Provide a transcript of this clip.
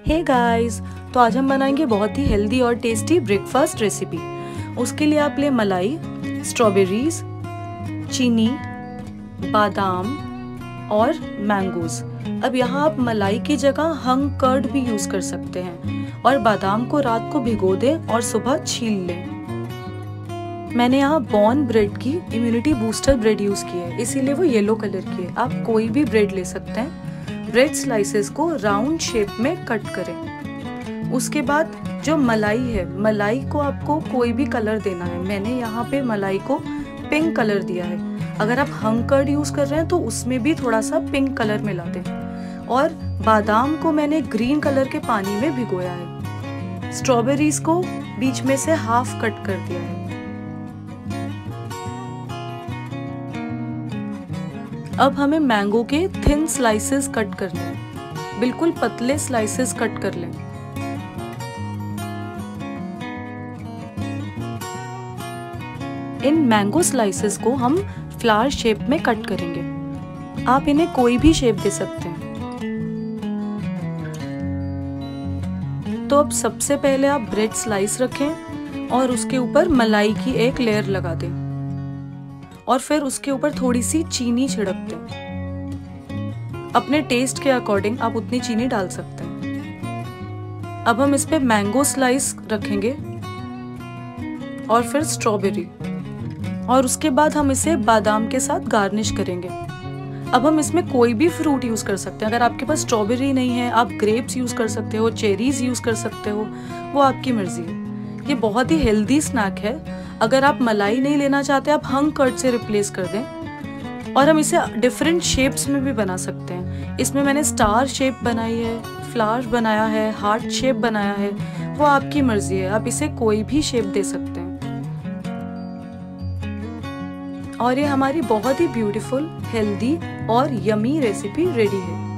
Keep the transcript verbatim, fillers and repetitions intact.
Hey guys, तो आज हम बनाएंगे बहुत ही हेल्दी और टेस्टी ब्रेकफास्ट रेसिपी। उसके लिए आप ले मलाई, स्ट्रॉबेरीज, चीनी, बादाम और मैंगोज। अब यहाँ आप मलाई की जगह हंग कर्ड भी यूज कर सकते हैं और बादाम को रात को भिगो दें और सुबह छील लें। मैंने यहाँ बॉर्न ब्रेड की इम्यूनिटी बूस्टर ब्रेड यूज की है, इसीलिए वो येलो कलर की है। आप कोई भी ब्रेड ले सकते हैं। ब्रेड स्लाइसेस को राउंड शेप में कट करें। उसके बाद जो मलाई है, मलाई को आपको कोई भी कलर देना है। मैंने यहाँ पे मलाई को पिंक कलर दिया है। अगर आप हंग कर्ड यूज कर रहे हैं तो उसमें भी थोड़ा सा पिंक कलर मिला दें। और बादाम को मैंने ग्रीन कलर के पानी में भिगोया है। स्ट्रॉबेरीज को बीच में से हाफ कट कर दिया है। अब हमें मैंगो के थिन स्लाइसेस कट करने हैं। बिल्कुल पतले स्लाइसेस कट कर लें। इन मैंगो स्लाइसेस को हम फ्लावर शेप में कट करेंगे। आप इन्हें कोई भी शेप दे सकते हैं। तो अब सबसे पहले आप ब्रेड स्लाइस रखें और उसके ऊपर मलाई की एक लेयर लगा दें और फिर उसके ऊपर थोड़ी सी चीनी छिड़क दें। अपने टेस्ट के अकॉर्डिंग आप उतनी चीनी डाल सकते हैं। अब हम इस पे मैंगो स्लाइस रखेंगे और फिर स्ट्रॉबेरी, और उसके बाद हम इसे बादाम के साथ गार्निश करेंगे। अब हम इसमें कोई भी फ्रूट यूज कर सकते हैं। अगर आपके पास स्ट्रॉबेरी नहीं है, आप ग्रेप्स यूज कर सकते हो, चेरीज यूज कर सकते हो, वो आपकी मर्जी है। ये बहुत ही हेल्दी स्नैक है। अगर आप मलाई नहीं लेना चाहते, आप हंग कर्ड से रिप्लेस कर दें। और हम इसे डिफरेंट शेप्स में भी बना सकते हैं। इसमें मैंने स्टार शेप बनाई है, फ्लावर बनाया है, हार्ट शेप बनाया है, वो आपकी मर्जी है। आप इसे कोई भी शेप दे सकते हैं। और ये हमारी बहुत ही ब्यूटीफुल, हेल्दी और यमी रेसिपी रेडी है।